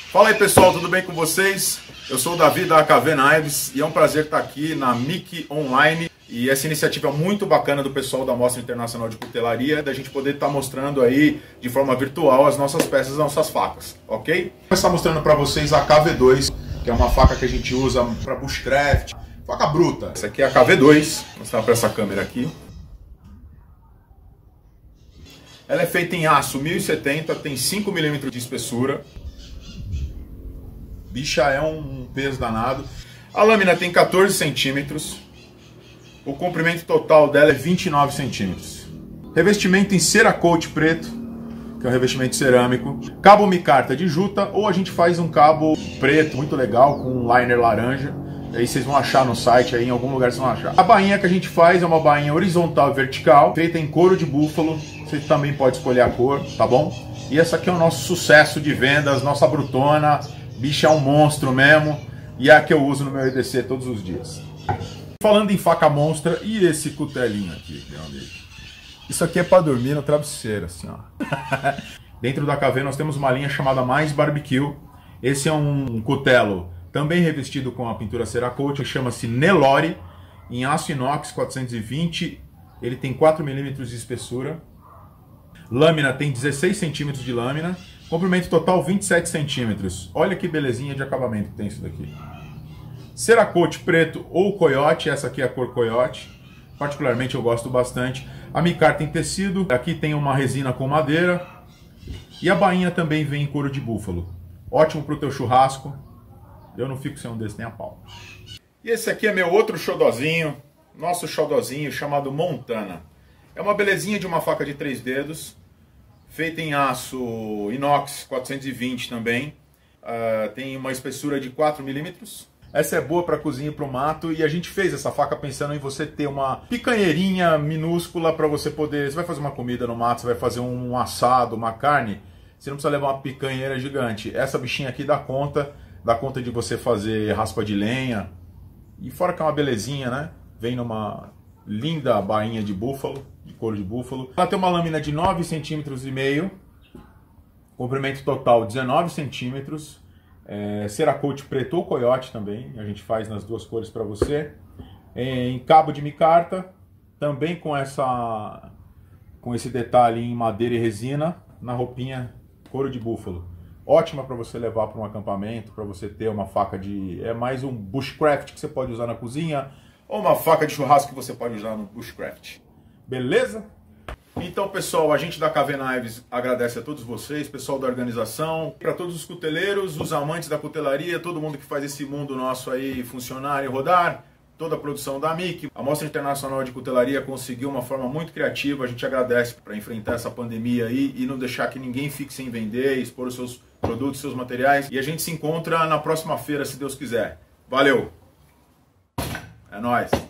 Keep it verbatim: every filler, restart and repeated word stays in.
Fala aí pessoal, tudo bem com vocês? Eu sou o Davi da A K V Knives e é um prazer estar aqui na M I C Online. E essa iniciativa é muito bacana do pessoal da Mostra Internacional de Cutelaria, da gente poder estar mostrando aí de forma virtual as nossas peças, as nossas facas, ok? Vou começar mostrando para vocês a K V dois, que é uma faca que a gente usa para bushcraft, faca bruta. Essa aqui é a K V dois, vou mostrar para essa câmera aqui. Ela é feita em aço mil e setenta, tem cinco milímetros de espessura. Bicha é um peso danado. A lâmina tem quatorze centímetros. O comprimento total dela é vinte e nove centímetros. Revestimento em Cerakote preto, que é um revestimento cerâmico. Cabo micarta de juta, ou a gente faz um cabo preto muito legal com um liner laranja. Aí vocês vão achar no site, aí em algum lugar vocês vão achar. A bainha que a gente faz é uma bainha horizontal e vertical, feita em couro de búfalo. Você também pode escolher a cor, tá bom? E essa aqui é o nosso sucesso de vendas, nossa brutona. Bicha é um monstro mesmo, e é a que eu uso no meu E D C todos os dias. Falando em faca monstra, e esse cutelinho aqui, meu amigo? Isso aqui é para dormir no travesseiro, assim, ó. Dentro da K V nós temos uma linha chamada Mais Barbecue. Esse é um cutelo também revestido com a pintura Cerakote, chama-se Nelore, em aço inox quatrocentos e vinte. Ele tem quatro milímetros de espessura. Lâmina tem dezesseis centímetros de lâmina. Comprimento total vinte e sete centímetros. Olha que belezinha de acabamento que tem isso daqui. Cerakote preto ou coiote. Essa aqui é a cor coiote. Particularmente eu gosto bastante. A micarta em tecido. Aqui tem uma resina com madeira. E a bainha também vem em couro de búfalo. Ótimo para o teu churrasco. Eu não fico sem um desse nem a pau. E esse aqui é meu outro xodozinho. Nosso xodozinho chamado Montana. É uma belezinha de uma faca de três dedos. Feita em aço inox quatrocentos e vinte também. Uh, tem uma espessura de quatro milímetros. Essa é boa para cozinha e para o mato. E a gente fez essa faca pensando em você ter uma picanheirinha minúscula para você poder... Você vai fazer uma comida no mato, você vai fazer um assado, uma carne. Você não precisa levar uma picanheira gigante. Essa bichinha aqui dá conta. Dá conta de você fazer raspa de lenha. E fora que é uma belezinha, né? Vem numa linda bainha de búfalo. De couro de búfalo. Ela tem uma lâmina de nove centímetros e meio, comprimento total dezenove centímetros, é, Cerakote preto ou coiote também, a gente faz nas duas cores para você, é, em cabo de micarta, também com essa com esse detalhe em madeira e resina, na roupinha couro de búfalo. Ótima para você levar para um acampamento, para você ter uma faca de... é mais um bushcraft que você pode usar na cozinha, ou uma faca de churrasco que você pode usar no bushcraft. Beleza? Então, pessoal, a gente da A K V Knives agradece a todos vocês, pessoal da organização, para todos os cuteleiros, os amantes da cutelaria, todo mundo que faz esse mundo nosso aí funcionar e rodar, toda a produção da M I C. A Mostra Internacional de Cutelaria conseguiu uma forma muito criativa, a gente agradece para enfrentar essa pandemia aí e não deixar que ninguém fique sem vender, expor os seus produtos, seus materiais. E a gente se encontra na próxima feira, se Deus quiser. Valeu! É nóis!